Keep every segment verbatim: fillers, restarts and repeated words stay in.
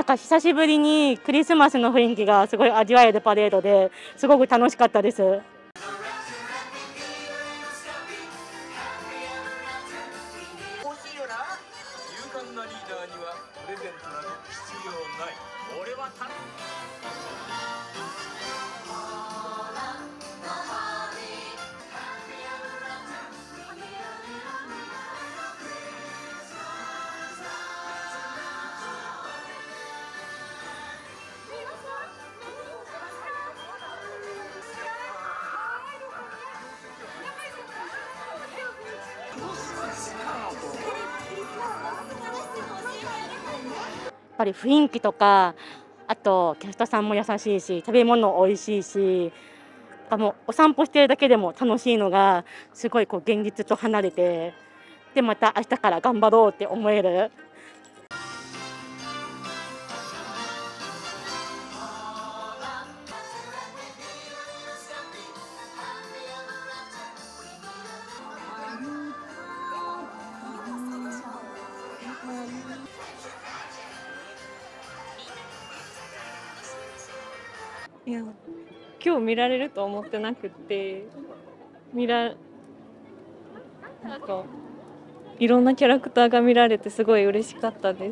か久しぶりにクリスマスの雰囲気がすごい味わえるパレードですごく楽しかったです。やっぱり雰囲気とか、あとキャストさんも優しいし、食べ物美味しいし、もうお散歩してるだけでも楽しいのがすごいこう現実と離れて、でまた明日から頑張ろうって思える。 いや、今日見られると思ってなくて、見らなんかいろんなキャラクターが見られてすごい嬉しかったです。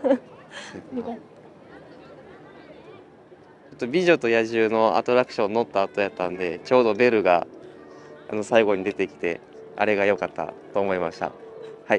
美女と野獣のアトラクション乗った後やったんで、ちょうどベルがあの最後に出てきて、あれが良かったと思いました。はい。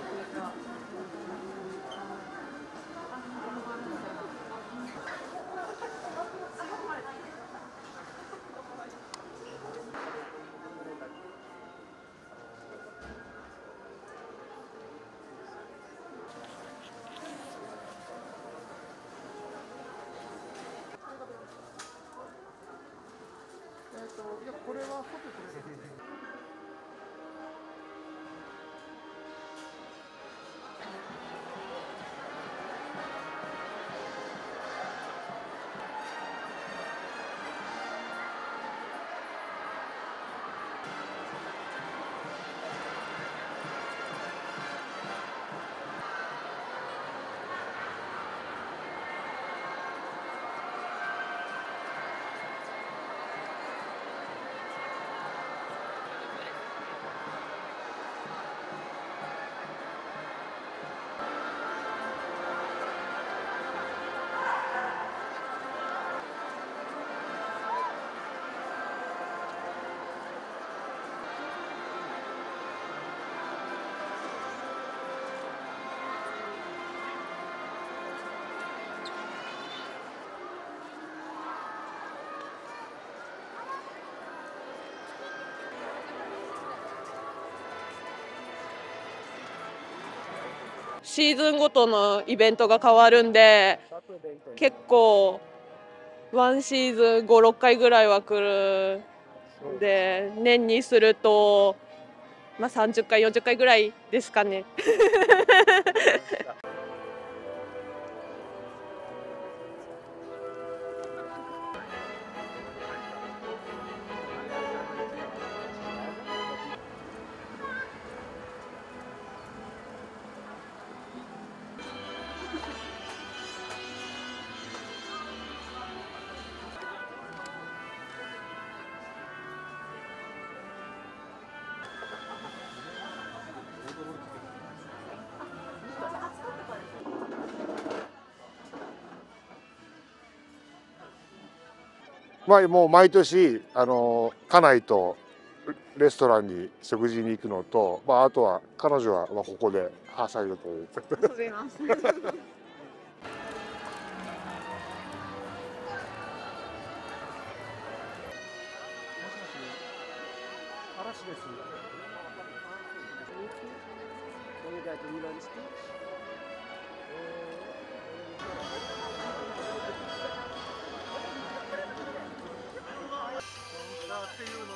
シーズンごとのイベントが変わるんで、結構ワンシーズンご、ろっかいぐらいは来るんで、年にすると、まあ、さんじゅっかいよんじゅっかいぐらいですかね。 まあ、もう毎年あの家内とレストランに食事に行くのと、まあ、あとは彼女はまあここではしゃぐという。 遊びます。 っていうの